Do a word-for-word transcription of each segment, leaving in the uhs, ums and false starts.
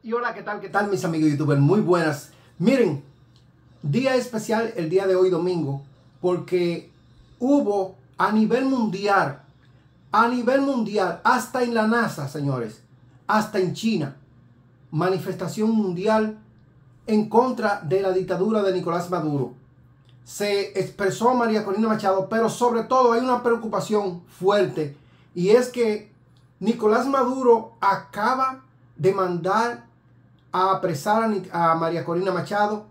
Y hola, ¿qué tal? ¿Qué tal mis amigos youtubers? Muy buenas. Miren, día especial el día de hoy domingo, porque hubo a nivel mundial, a nivel mundial, hasta en la NASA, señores, hasta en China, manifestación mundial en contra de la dictadura de Nicolás Maduro. Se expresó María Corina Machado, pero sobre todo hay una preocupación fuerte, y es que Nicolás Maduro acaba de mandar a apresar a, a María Corina Machado,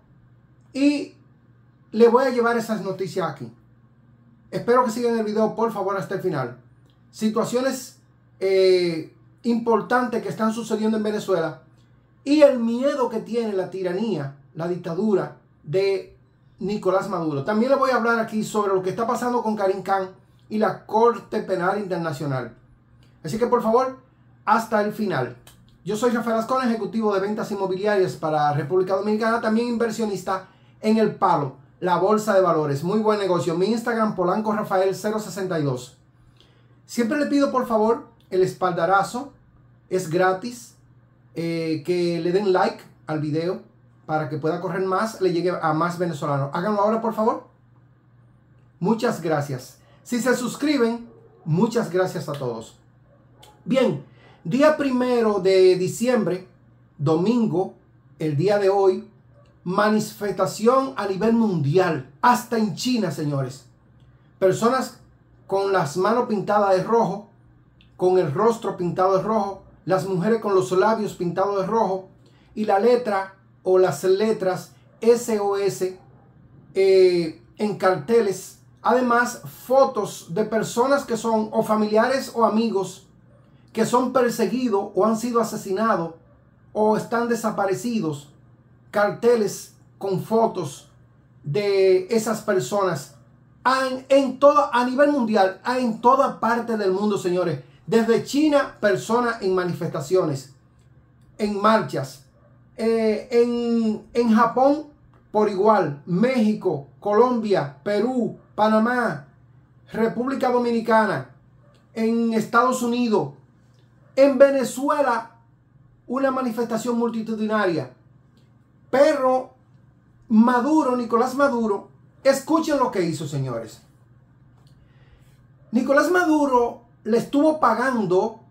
y le voy a llevar esas noticias aquí. Espero que sigan el video, por favor, hasta el final. Situaciones eh, importantes que están sucediendo en Venezuela y el miedo que tiene la tiranía, la dictadura de Nicolás Maduro. También le voy a hablar aquí sobre lo que está pasando con Karim Khan y la Corte Penal Internacional. Así que por favor, hasta el final. Yo soy Rafael Ascona, ejecutivo de ventas inmobiliarias para República Dominicana, también inversionista en El Palo, la bolsa de valores. Muy buen negocio. Mi Instagram, Polanco Rafael cero sesenta y dos. Siempre le pido por favor el espaldarazo, es gratis, eh, que le den like al video para que pueda correr más, le llegue a más venezolanos. Háganlo ahora por favor. Muchas gracias. Si se suscriben, muchas gracias a todos. Bien, día primero de diciembre, domingo, el día de hoy, manifestación a nivel mundial, hasta en China, señores. Personas con las manos pintadas de rojo, con el rostro pintado de rojo, las mujeres con los labios pintados de rojo, y la letra o las letras S O S eh, en carteles. Además, fotos de personas que son o familiares o amigos que son perseguidos o han sido asesinados o están desaparecidos. Carteles con fotos de esas personas en, en todo, a nivel mundial, en toda parte del mundo, señores. Desde China, personas en manifestaciones, en marchas, eh, en, en Japón por igual, México, Colombia, Perú, Panamá, República Dominicana, en Estados Unidos, en Venezuela, una manifestación multitudinaria. Pero Maduro, Nicolás Maduro, escuchen lo que hizo, señores. Nicolás Maduro le estuvo pagando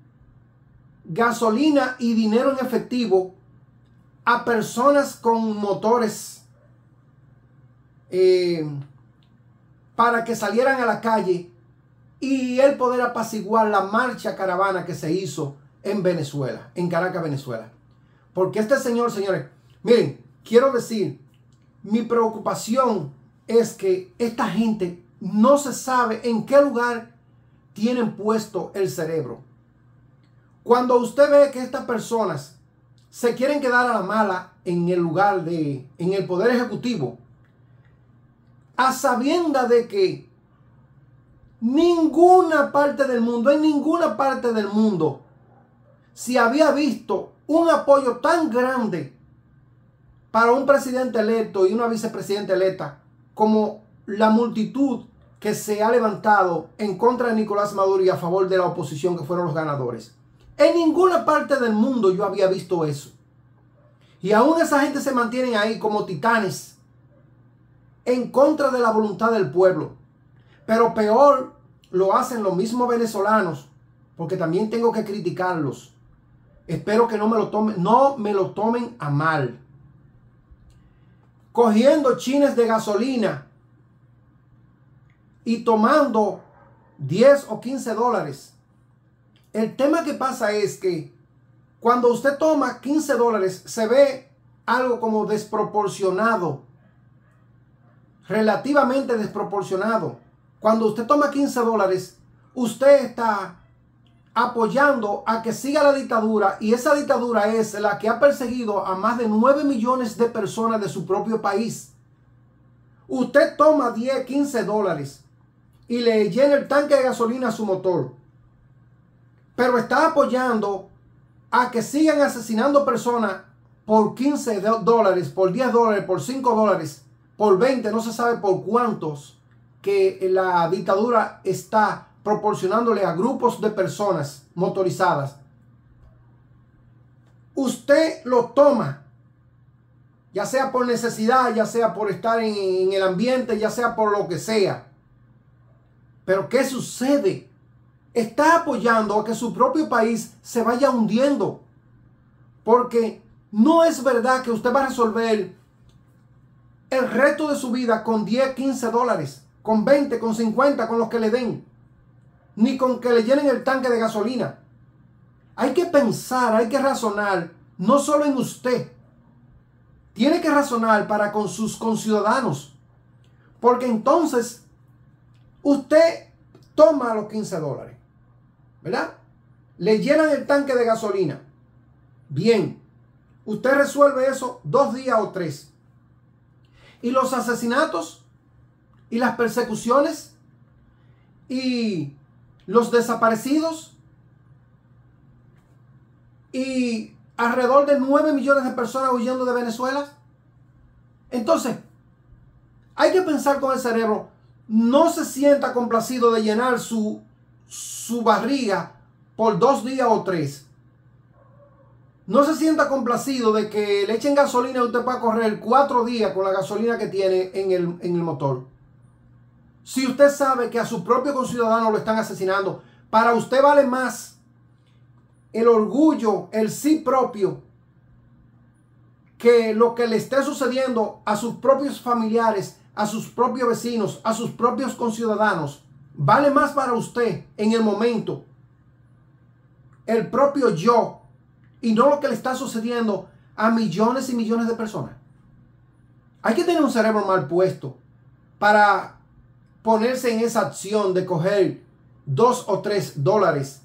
gasolina y dinero en efectivo a personas con motores eh, para que salieran a la calle y él poder apaciguar la marcha caravana que se hizo en Venezuela, en Caracas, Venezuela. Porque este señor, señores, miren, quiero decir, mi preocupación es que esta gente no se sabe en qué lugar tienen puesto el cerebro. Cuando usted ve que estas personas se quieren quedar a la mala en el lugar de, en el poder ejecutivo, a sabiendas de que ninguna parte del mundo, en ninguna parte del mundo, se había visto un apoyo tan grande para un presidente electo y una vicepresidenta electa como la multitud que se ha levantado en contra de Nicolás Maduro y a favor de la oposición, que fueron los ganadores. En ninguna parte del mundo yo había visto eso. Y aún esa gente se mantiene ahí como titanes en contra de la voluntad del pueblo. Pero peor lo hacen los mismos venezolanos, porque también tengo que criticarlos. Espero que no me lo tomen, no me lo tomen a mal. Cogiendo chines de gasolina y tomando diez o quince dólares. El tema que pasa es que cuando usted toma quince dólares se ve algo como desproporcionado. Relativamente desproporcionado. Cuando usted toma quince dólares, usted está apoyando a que siga la dictadura, y esa dictadura es la que ha perseguido a más de nueve millones de personas de su propio país. Usted toma diez, quince dólares y le llena el tanque de gasolina a su motor, pero está apoyando a que sigan asesinando personas por quince dólares, por diez dólares, por cinco dólares, por veinte, no se sabe por cuántos, que la dictadura está proporcionándole a grupos de personas motorizadas usted lo toma, ya sea por necesidad, ya sea por estar en, en el ambiente, ya sea por lo que sea. Pero ¿qué sucede? Está apoyando a que su propio país se vaya hundiendo. Porque no es verdad que usted va a resolver el resto de su vida con diez, quince dólares, con veinte, con cincuenta, con los que le den, ni con que le llenen el tanque de gasolina. Hay que pensar, hay que razonar, no solo en usted. Tiene que razonar para con sus conciudadanos. Porque entonces usted toma los quince dólares, ¿verdad? Le llenan el tanque de gasolina. Bien, usted resuelve eso dos días o tres. Y los asesinatos y las persecuciones y los desaparecidos y alrededor de nueve millones de personas huyendo de Venezuela. Entonces, hay que pensar con el cerebro. No se sienta complacido de llenar su, su barriga por dos días o tres. No se sienta complacido de que le echen gasolina y usted pueda correr cuatro días con la gasolina que tiene en el, en el motor. Si usted sabe que a su propio conciudadano lo están asesinando, para usted vale más el orgullo, el sí propio, que lo que le esté sucediendo a sus propios familiares, a sus propios vecinos, a sus propios conciudadanos. Vale más para usted en el momento el propio yo y no lo que le está sucediendo a millones y millones de personas. Hay que tener un cerebro mal puesto para ponerse en esa acción de coger dos o tres dólares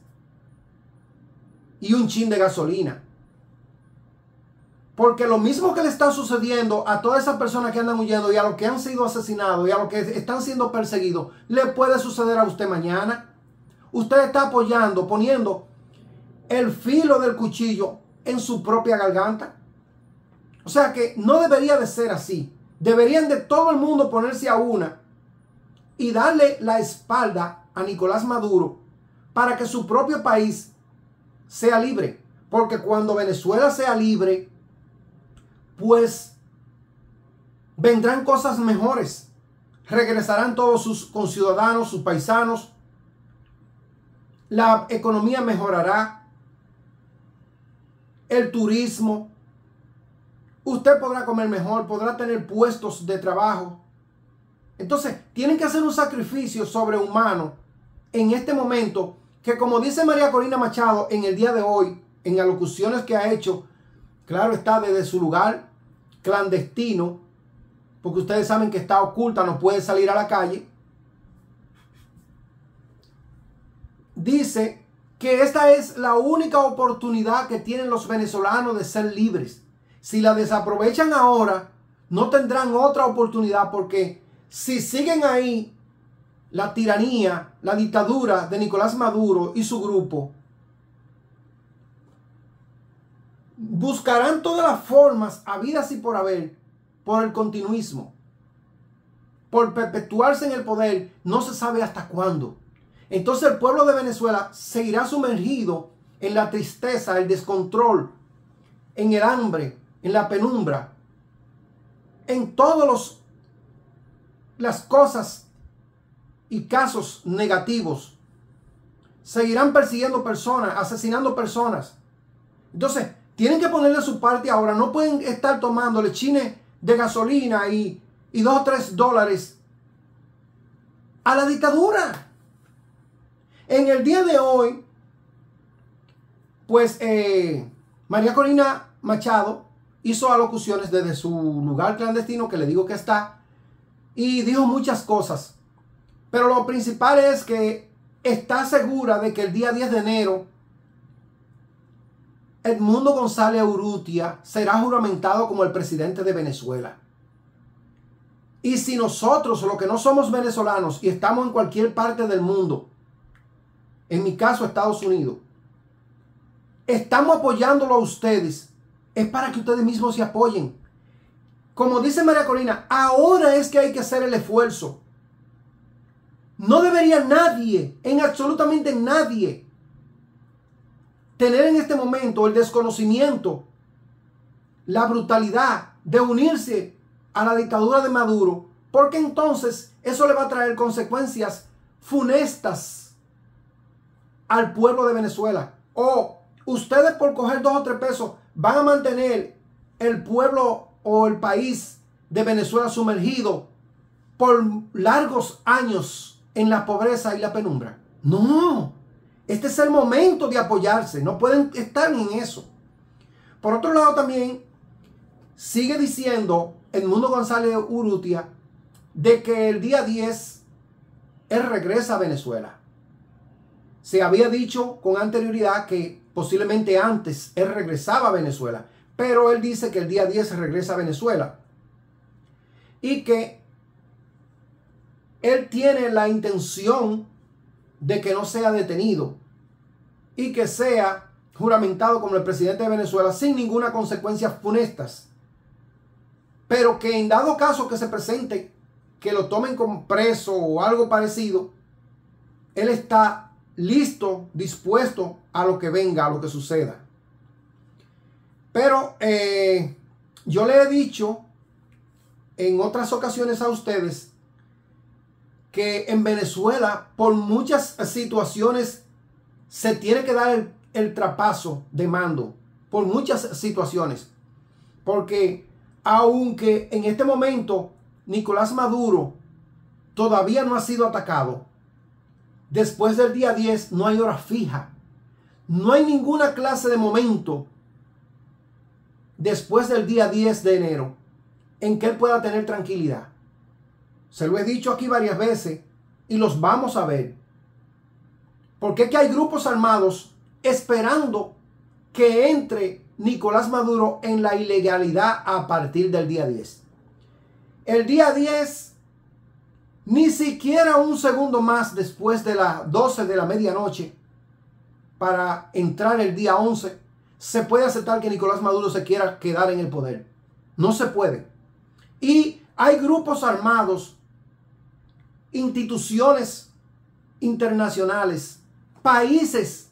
y un chin de gasolina. Porque lo mismo que le está sucediendo a todas esas personas que andan huyendo y a los que han sido asesinados y a los que están siendo perseguidos, le puede suceder a usted mañana. Usted está apoyando, poniendo el filo del cuchillo en su propia garganta. O sea que no debería de ser así. Deberían de todo el mundo ponerse a una y darle la espalda a Nicolás Maduro para que su propio país sea libre. Porque cuando Venezuela sea libre, pues vendrán cosas mejores. Regresarán todos sus conciudadanos, sus paisanos. La economía mejorará. El turismo. Usted podrá comer mejor, podrá tener puestos de trabajo. Entonces, tienen que hacer un sacrificio sobrehumano en este momento que, como dice María Corina Machado en el día de hoy, en alocuciones que ha hecho, claro está, desde su lugar clandestino, porque ustedes saben que está oculta, no puede salir a la calle, dice que esta es la única oportunidad que tienen los venezolanos de ser libres. Si la desaprovechan ahora, no tendrán otra oportunidad, porque si siguen ahí la tiranía, la dictadura de Nicolás Maduro y su grupo, buscarán todas las formas habidas y por haber por el continuismo, por perpetuarse en el poder, no se sabe hasta cuándo. Entonces el pueblo de Venezuela seguirá sumergido en la tristeza, el descontrol, en el hambre, en la penumbra, en todos los las cosas y casos negativos. Seguirán persiguiendo personas, asesinando personas. Entonces, tienen que ponerle su parte ahora. No pueden estar tomando lechines de gasolina y, y dos o tres dólares a la dictadura. En el día de hoy, pues eh, María Corina Machado hizo alocuciones desde su lugar clandestino, que le digo que está, y dijo muchas cosas. Pero lo principal es que está segura de que el día diez de enero Edmundo González Urrutia será juramentado como el presidente de Venezuela. Y si nosotros, los que no somos venezolanos y estamos en cualquier parte del mundo, en mi caso Estados Unidos, estamos apoyándolo a ustedes, es para que ustedes mismos se apoyen. Como dice María Corina, ahora es que hay que hacer el esfuerzo. No debería nadie, en absolutamente nadie, tener en este momento el desconocimiento, la brutalidad de unirse a la dictadura de Maduro, porque entonces eso le va a traer consecuencias funestas al pueblo de Venezuela. O ustedes por coger dos o tres pesos van a mantener el pueblo o el país de Venezuela sumergido por largos años en la pobreza y la penumbra. No, este es el momento de apoyarse, no pueden estar en eso. Por otro lado también sigue diciendo Edmundo González Urrutia de que el día diez él regresa a Venezuela. Se había dicho con anterioridad que posiblemente antes él regresaba a Venezuela, pero él dice que el día diez regresa a Venezuela y que él tiene la intención de que no sea detenido y que sea juramentado como el presidente de Venezuela sin ninguna consecuencia funestas, pero que en dado caso que se presente que lo tomen como preso o algo parecido, él está listo, dispuesto a lo que venga, a lo que suceda. Pero eh, yo le he dicho en otras ocasiones a ustedes que en Venezuela por muchas situaciones se tiene que dar el, el trapazo de mando, por muchas situaciones, porque aunque en este momento Nicolás Maduro todavía no ha sido atacado, después del día diez no hay hora fija, no hay ninguna clase de momento después del día diez de enero en que él pueda tener tranquilidad. Se lo he dicho aquí varias veces y los vamos a ver. Porque es que hay grupos armados esperando que entre Nicolás Maduro en la ilegalidad a partir del día diez. El día diez, ni siquiera un segundo más después de las doce de la medianoche, para entrar el día once, se puede aceptar que Nicolás Maduro se quiera quedar en el poder. No se puede. Y hay grupos armados, instituciones internacionales, países,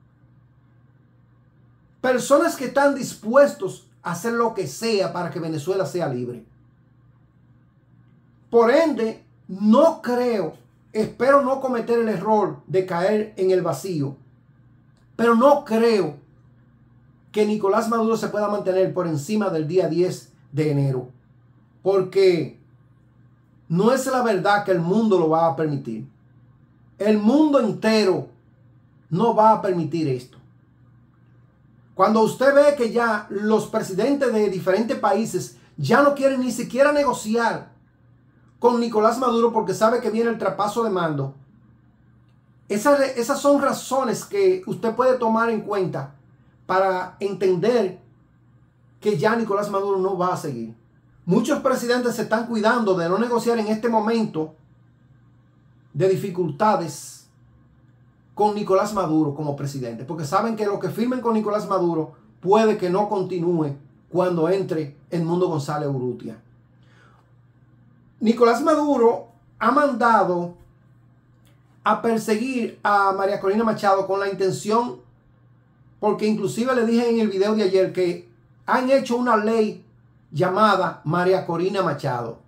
personas que están dispuestos a hacer lo que sea para que Venezuela sea libre. Por ende, no creo, espero no cometer el error de caer en el vacío, pero no creo que Nicolás Maduro se pueda mantener por encima del día diez de enero, porque no es la verdad que el mundo lo va a permitir. El mundo entero no va a permitir esto. Cuando usted ve que ya los presidentes de diferentes países ya no quieren ni siquiera negociar con Nicolás Maduro porque sabe que viene el traspaso de mando, esas, esas son razones que usted puede tomar en cuenta para entender que ya Nicolás Maduro no va a seguir. Muchos presidentes se están cuidando de no negociar en este momento de dificultades con Nicolás Maduro como presidente, porque saben que lo que firmen con Nicolás Maduro puede que no continúe cuando entre Edmundo González Urrutia. Nicolás Maduro ha mandado a perseguir a María Corina Machado con la intención, porque inclusive le dije en el video de ayer que han hecho una ley llamada María Corina Machado.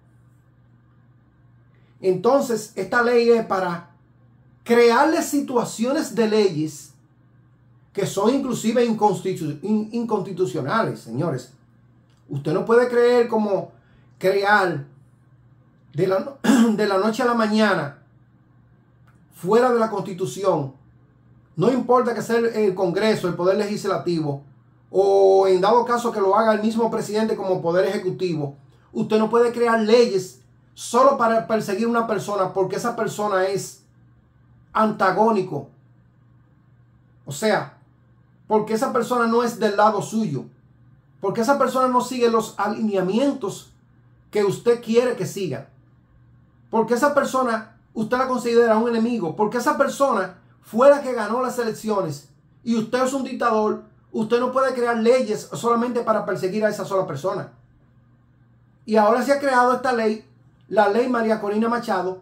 Entonces, esta ley es para crearle situaciones de leyes que son inclusive inconstitu in, inconstitucionales, señores. Usted no puede creer como crear de la, de la noche a la mañana fuera de la Constitución. No importa que sea el Congreso, el Poder Legislativo, o en dado caso que lo haga el mismo presidente como Poder Ejecutivo. Usted no puede crear leyes solo para perseguir a una persona porque esa persona es antagónico. O sea, porque esa persona no es del lado suyo. Porque esa persona no sigue los alineamientos que usted quiere que siga. Porque esa persona usted la considera un enemigo. Porque esa persona fue la que ganó las elecciones y usted es un dictador. Usted no puede crear leyes solamente para perseguir a esa sola persona. Y ahora se ha creado esta ley, la ley María Corina Machado,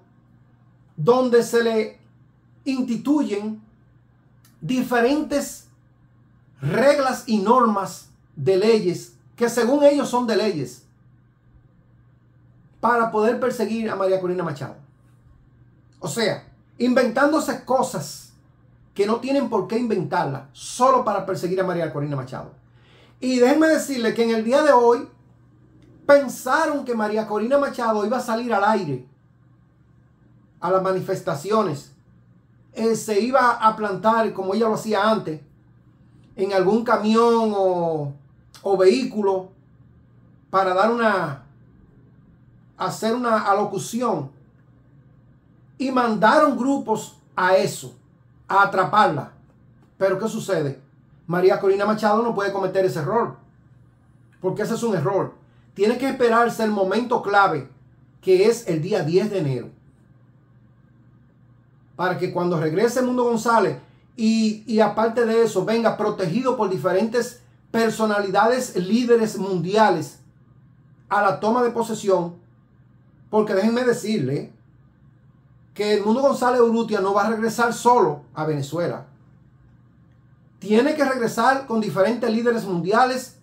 donde se le instituyen diferentes reglas y normas de leyes que según ellos son de leyes para poder perseguir a María Corina Machado. O sea, inventándose cosas que no tienen por qué inventarlas solo para perseguir a María Corina Machado. Y déjenme decirle que en el día de hoy pensaron que María Corina Machado iba a salir al aire a las manifestaciones, eh, se iba a plantar como ella lo hacía antes en algún camión o, o vehículo para dar una hacer una alocución, y mandaron grupos a eso, a atraparla. Pero ¿qué sucede? María Corina Machado no puede cometer ese error, porque ese es un error. Tiene que esperarse el momento clave, que es el día diez de enero, para que cuando regrese Mundo González y, y aparte de eso venga protegido por diferentes personalidades líderes mundiales a la toma de posesión. Porque déjenme decirle que el Mundo González Urrutia no va a regresar solo a Venezuela. Tiene que regresar con diferentes líderes mundiales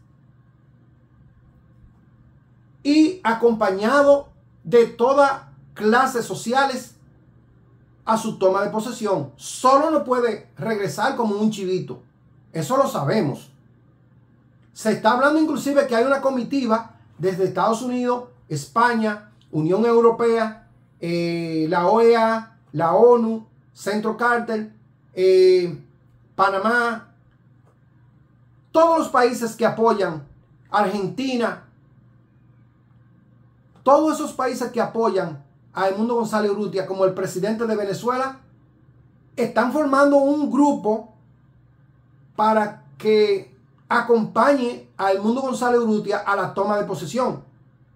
y acompañado de toda clase sociales a su toma de posesión. Solo no puede regresar como un chivito. Eso lo sabemos. Se está hablando inclusive que hay una comitiva desde Estados Unidos, España, Unión Europea, eh, la O E A, la ONU, Centro Carter, eh, Panamá, todos los países que apoyan, Argentina, todos esos países que apoyan a Edmundo González Urrutia como el presidente de Venezuela, están formando un grupo para que acompañe a Edmundo González Urrutia a la toma de posesión.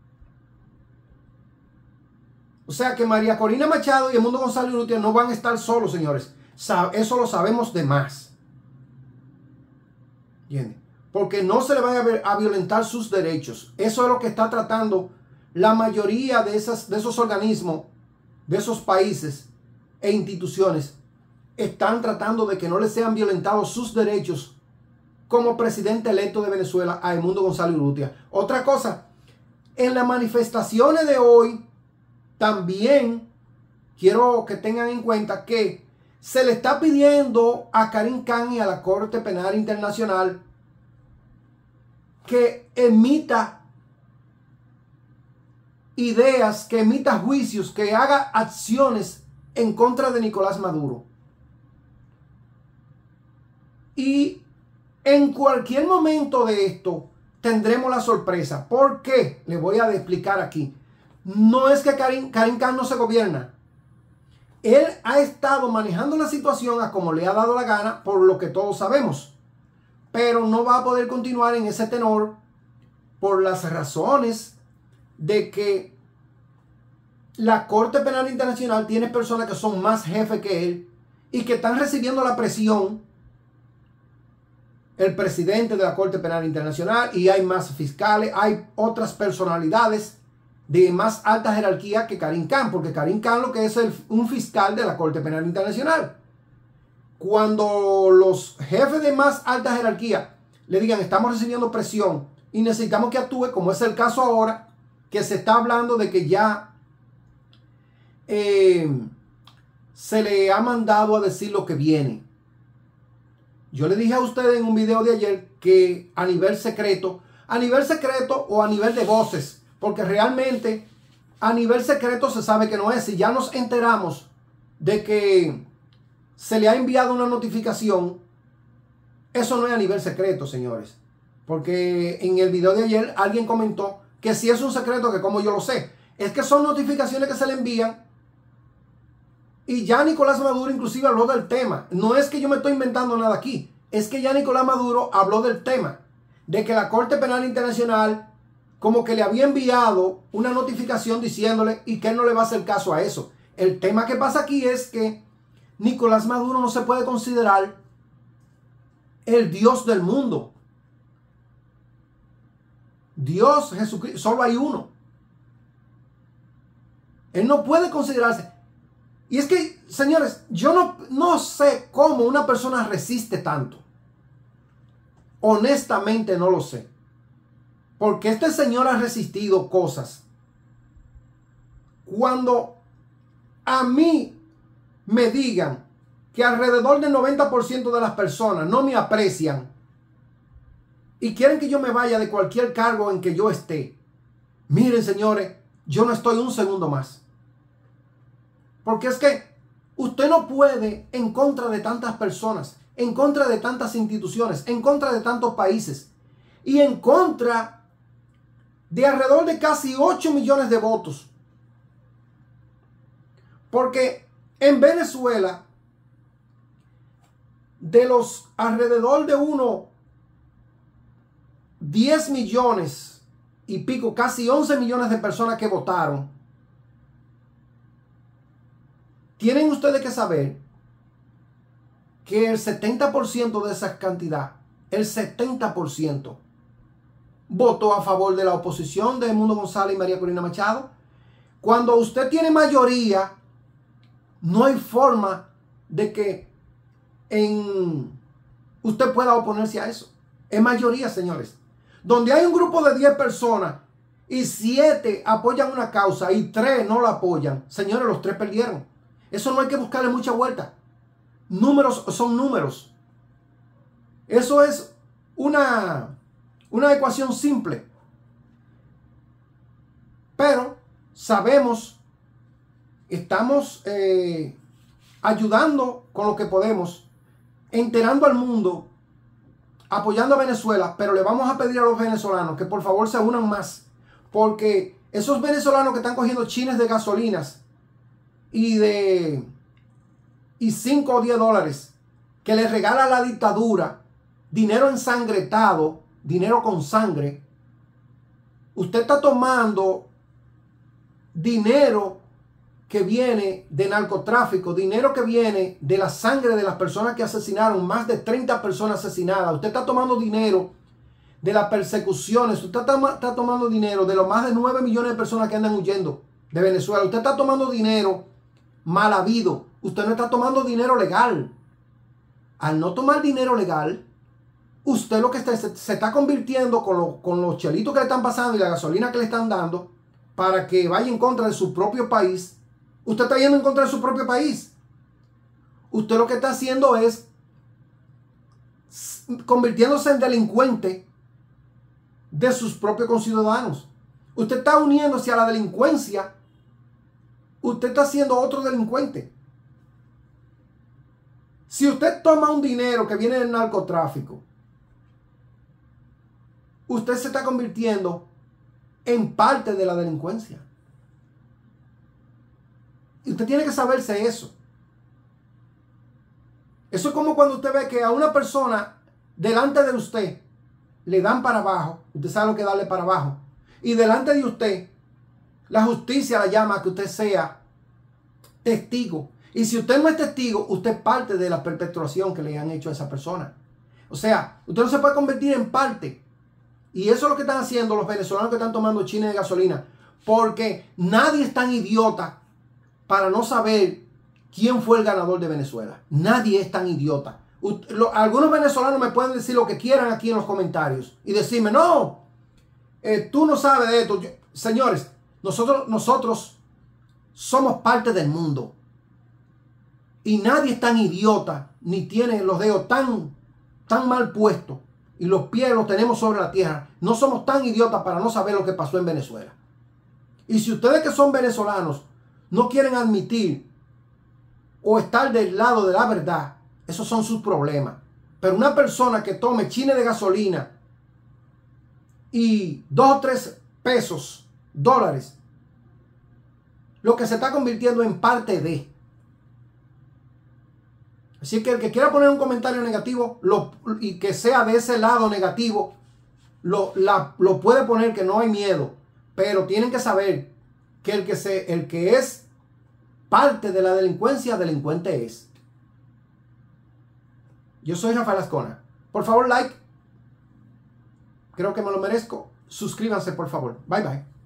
O sea que María Corina Machado y Edmundo González Urrutia no van a estar solos, señores. Eso lo sabemos de más. ¿Entienden? Porque no se le van a, ver, a violentar sus derechos. Eso es lo que está tratando la mayoría de, esas, de esos organismos, de esos países e instituciones. Están tratando de que no les sean violentados sus derechos como presidente electo de Venezuela a Edmundo González Urrutia. Otra cosa, en las manifestaciones de hoy, también quiero que tengan en cuenta que se le está pidiendo a Karim Khan y a la Corte Penal Internacional que emita ideas, que emita juicios, que haga acciones en contra de Nicolás Maduro. Y en cualquier momento de esto tendremos la sorpresa. ¿Por qué? Les voy a explicar aquí. No es que Karim, Karim Khan no se gobierna. Él ha estado manejando la situación a como le ha dado la gana, por lo que todos sabemos. Pero no va a poder continuar en ese tenor por las razones de que la Corte Penal Internacional tiene personas que son más jefes que él y que están recibiendo la presión. El presidente de la Corte Penal Internacional, y hay más fiscales, hay otras personalidades de más alta jerarquía que Karim Khan, porque Karim Khan lo que es el, un fiscal de la Corte Penal Internacional. Cuando los jefes de más alta jerarquía le digan estamos recibiendo presión y necesitamos que actúe, como es el caso ahora, que se está hablando de que ya eh, se le ha mandado a decir lo que viene. Yo le dije a ustedes en un video de ayer que a nivel secreto, a nivel secreto o a nivel de voces, porque realmente a nivel secreto se sabe que no es. Si ya nos enteramos de que se le ha enviado una notificación, eso no es a nivel secreto, señores. Porque en el video de ayer alguien comentó que si es un secreto, que como yo lo sé, es que son notificaciones que se le envían. Y ya Nicolás Maduro inclusive habló del tema. No es que yo me estoy inventando nada aquí. Es que ya Nicolás Maduro habló del tema. De que la Corte Penal Internacional como que le había enviado una notificación diciéndole y que él no le va a hacer caso a eso. El tema que pasa aquí es que Nicolás Maduro no se puede considerar el Dios del mundo. Dios, Jesucristo, solo hay uno. Él no puede considerarse. Y es que, señores, yo no, no sé cómo una persona resiste tanto. Honestamente no lo sé. Porque este señor ha resistido cosas. Cuando a mí me digan que alrededor del noventa por ciento de las personas no me aprecian y quieren que yo me vaya de cualquier cargo en que yo esté, miren, señores, yo no estoy un segundo más. Porque es que usted no puede en contra de tantas personas, en contra de tantas instituciones, en contra de tantos países y en contra de alrededor de casi ocho millones de votos. Porque en Venezuela, de los alrededor de uno, diez millones y pico, casi once millones de personas que votaron, tienen ustedes que saber que el setenta por ciento de esa cantidad, el setenta por ciento, votó a favor de la oposición de Edmundo González y María Corina Machado. Cuando usted tiene mayoría, no hay forma de que en usted pueda oponerse a eso. Es mayoría, señores. Donde hay un grupo de diez personas y siete apoyan una causa y tres no la apoyan, señores, los tres perdieron. Eso no hay que buscarle mucha vuelta. Números son números. Eso es una, una ecuación simple. Pero sabemos, estamos eh, ayudando con lo que podemos, enterando al mundo, apoyando a Venezuela, pero le vamos a pedir a los venezolanos que por favor se unan más, porque esos venezolanos que están cogiendo chines de gasolinas y de y cinco o diez dólares que les regala la dictadura, dinero ensangretado, dinero con sangre, usted está tomando dinero que viene de narcotráfico, dinero que viene de la sangre de las personas que asesinaron, más de treinta personas asesinadas. Usted está tomando dinero de las persecuciones, usted está, está tomando dinero de los más de nueve millones de personas que andan huyendo de Venezuela. Usted está tomando dinero mal habido, usted no está tomando dinero legal. Al no tomar dinero legal, usted lo que está, se, se está convirtiendo con, lo, con los chelitos que le están pasando y la gasolina que le están dando para que vaya en contra de su propio país. Usted está yendo en contra de su propio país. Usted lo que está haciendo es convirtiéndose en delincuente de sus propios conciudadanos. Usted está uniéndose a la delincuencia. Usted está siendo otro delincuente. Si usted toma un dinero que viene del narcotráfico, usted se está convirtiendo en parte de la delincuencia. Y usted tiene que saberse eso. Eso es como cuando usted ve que a una persona delante de usted le dan para abajo. Usted sabe lo que darle para abajo. Y delante de usted, la justicia la llama a que usted sea testigo. Y si usted no es testigo, usted es parte de la perpetuación que le han hecho a esa persona. O sea, usted no se puede convertir en parte. Y eso es lo que están haciendo los venezolanos que están tomando chines de gasolina. Porque nadie es tan idiota para no saber quién fue el ganador de Venezuela. Nadie es tan idiota. Algunos venezolanos me pueden decir lo que quieran aquí en los comentarios y decirme, no, eh, tú no sabes de esto. Yo, señores, nosotros, nosotros somos parte del mundo. Y nadie es tan idiota ni tiene los dedos tan, tan mal puestos y los pies los tenemos sobre la tierra. No somos tan idiotas para no saber lo que pasó en Venezuela. Y si ustedes que son venezolanos no quieren admitir o estar del lado de la verdad, esos son sus problemas. Pero una persona que tome chines de gasolina y dos o tres pesos, dólares, lo que se está convirtiendo en parte de. Así que el que quiera poner un comentario negativo lo, y que sea de ese lado negativo, lo, la, lo puede poner, que no hay miedo. Pero tienen que saber que el que, se, el que es parte de la delincuencia, delincuente es. Yo soy Rafael Ascona. Por favor, like. Creo que me lo merezco. Suscríbanse, por favor. Bye, bye.